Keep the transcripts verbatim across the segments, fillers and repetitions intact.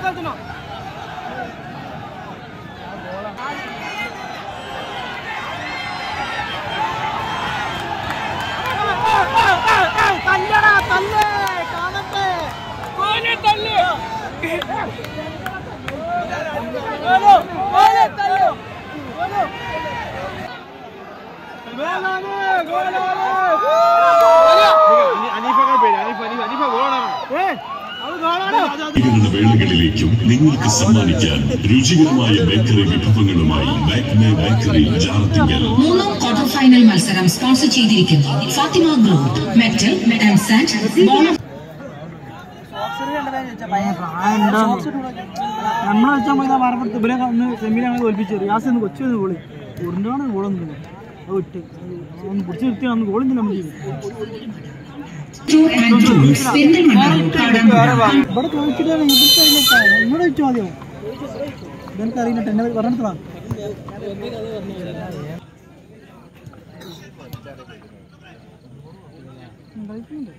വേളകളിലേക്കും നിങ്ങൾക്ക് സമ്മാനിക്കാൻ രുചികരമായ ബേക്കറി വിഭവങ്ങളുമായി ബാക്ക്മേ ബേക്കറി ജാറത്തിങ്കൽ. മൂന്നാം ക്വാർട്ടർ ഫൈനൽ മത്സരം സ്പോൺസർ ചെയ്തിരിക്കുന്നു Fathima group, metal and sand. നമ്മളെ വെച്ചാൽ പോയി മറപ്പെടുത്ത് ഇവരെ ഒന്ന് സെമിയിൽ അങ്ങനെ തോൽപ്പിച്ചു. റിയാസ് ഒന്ന് കൊച്ചു വന്ന് ഗോളി ഉരുണ്ടാണ് ഗോളൊന്നും അത് വിട്ട് ഒന്ന് പിടിച്ചു നിർത്തിയാണ് അന്ന് ഗോളിന്ന് നമ്മൾ ചെയ്തു. ഇവിടെ ചോദിച്ചിട്ടാണ് ഇങ്ങോട്ട് ചോദിച്ചു മതിയോ? ഇതെനിക്കറിയില്ല, എന്നെ പറഞ്ഞിട്ടാണ് കളിക്കുന്നുണ്ട്.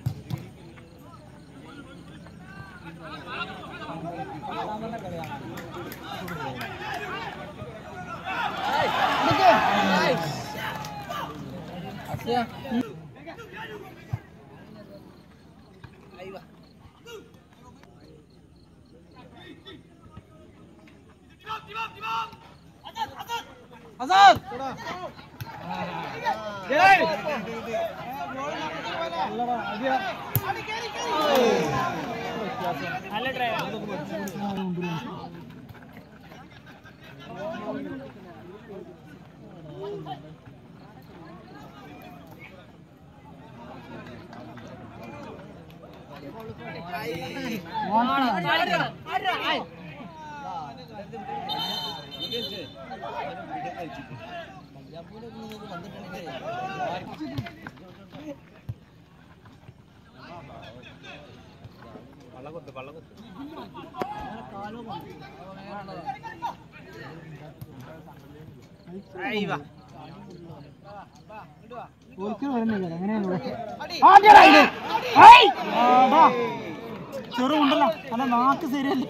ചെറുണ്ടല്ലോ അല്ല നാക്ക് ശരിയല്ല.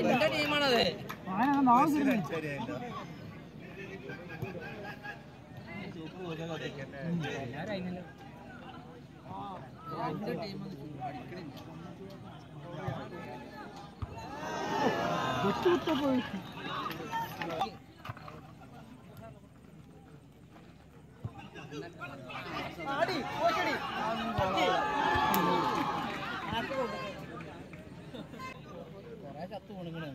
നാക്ക് ശരിയല്ല. പോയി ചത്തു പോണ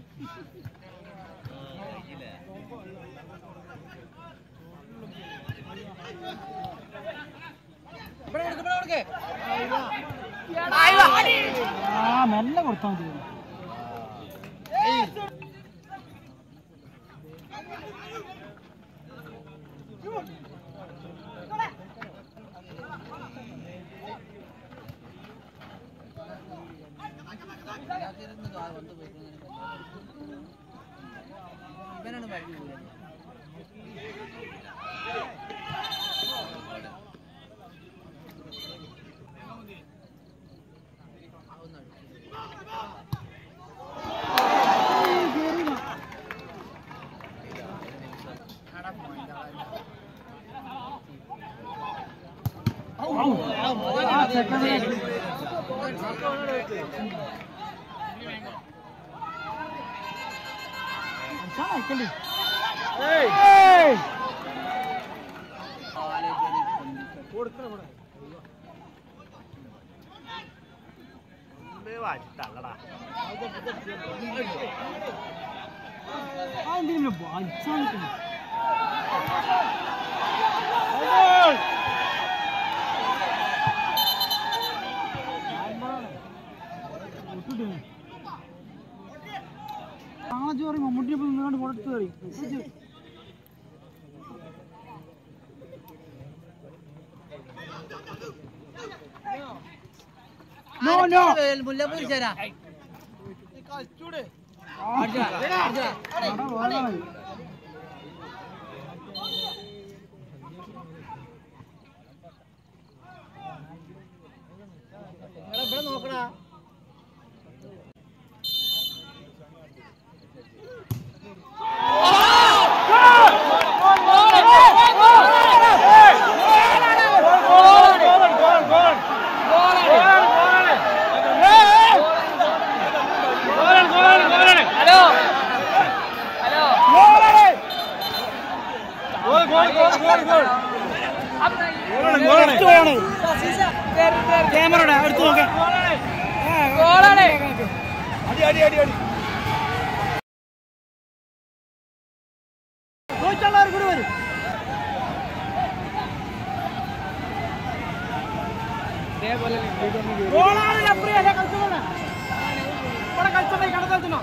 ആ മെല്ലെ കൊടുത്താൽ മതി. ഇവനാണ് ബാക്കി പോകുന്നത്. മമ്മൂട്ടിയെ നിന്നുകൊണ്ട് കൊടുത്തു കയറി. മുല്ലപ്പൂരി ചേരാ ഇവിടെ നോക്കടാ. ക്യാമറ എടുത്തു നോക്കാം. അടി അടി അടി അടി ചോദിച്ചുള്ളവർ കൂടി വരും. ഗോളാണ് അപ്പുറയല്ലേ കളിച്ചോളെ ഇവിടെ കളിച്ചോളെ കടത്തോ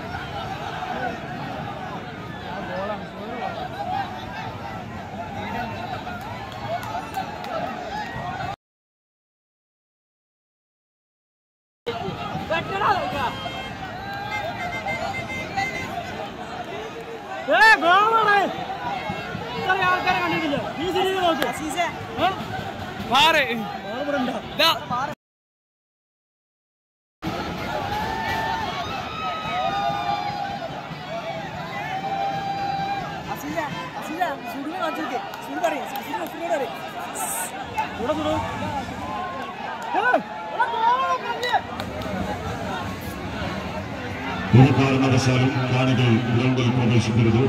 ആൾക്കാരെ കണ്ടിട്ടില്ല. ഈ സിനിമ നോക്ക് ഒരു കാരണവശാലും കാണികൾ ഗ്രൗണ്ടിൽ പ്രവേശിക്കരുത്.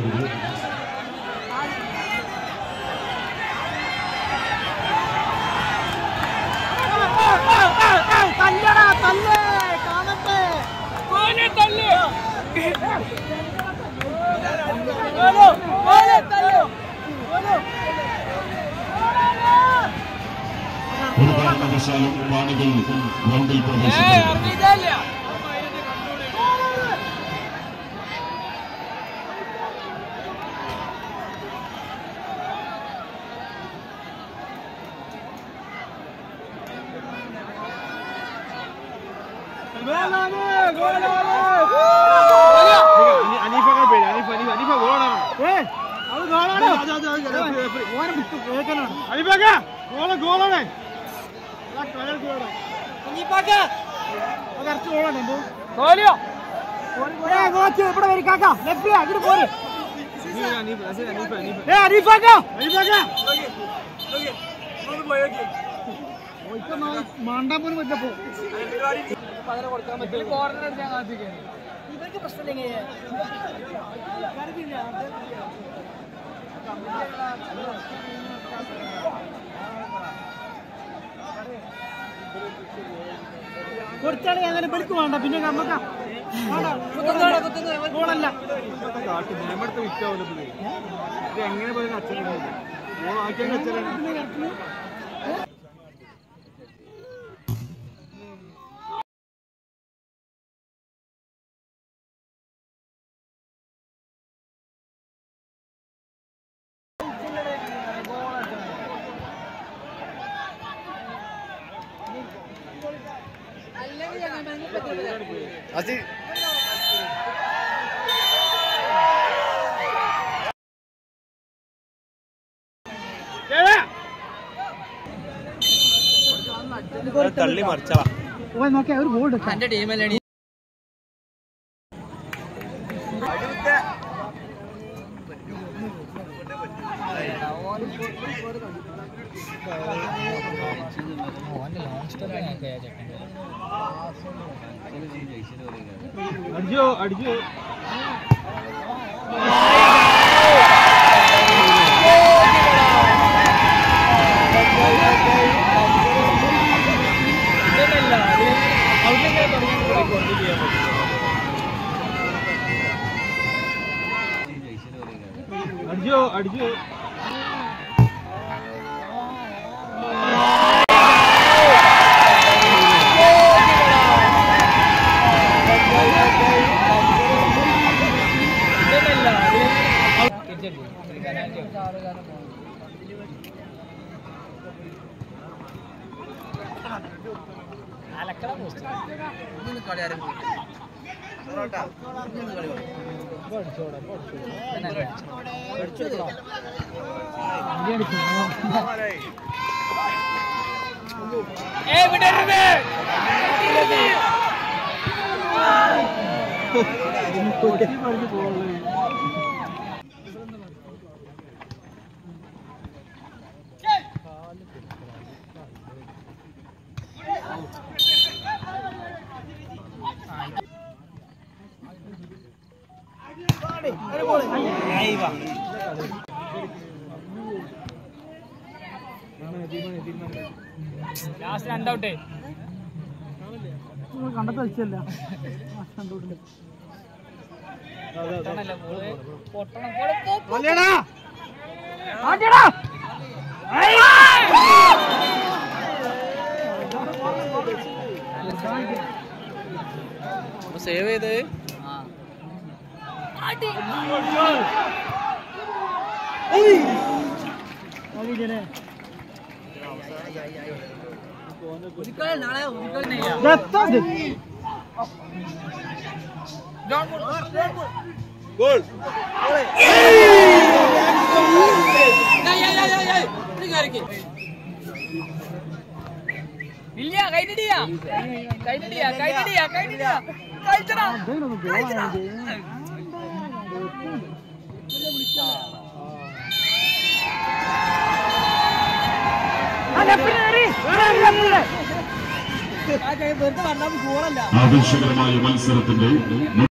ഒരു കാരണവശാലും കാണികൾ ഗ്രൗണ്ടിൽ പ്രവേശിക്കരുത്. മാണ്ടാൻ പോലും പറ്റപ്പോ ഇവർക്ക് പ്രശ്നമില്ലെങ്കിൽ കൊടുത്താളി അങ്ങനെ പെടുക്ക് വേണ്ട. പിന്നെ നമ്മക്ക ഗോളല്ല എങ്ങനെ പോയി Así. തള്ളി മറിച്ചാ നോക്കിയാ ഒരു ഗോൾ എന്റെ ടീമല്ലേ അടിച്ചോ അടിച്ചോ അടിച്ചോ അടിച്ചോ ലാസ്റ്റ് രണ്ടൗട്ടേ കണ്ടത്ത് വെച്ചല്ല രണ്ടൗട്ടില്ല സേവ് ചെയ്ത് നാളെ ഗോൾ ഇല്ല കൈനടിയാ കൈനടിയാ കൈനടിയാ കൈനടിയാ കഴിച്ചടാ ആവേശകരമായ മത്സരത്തിന്റെ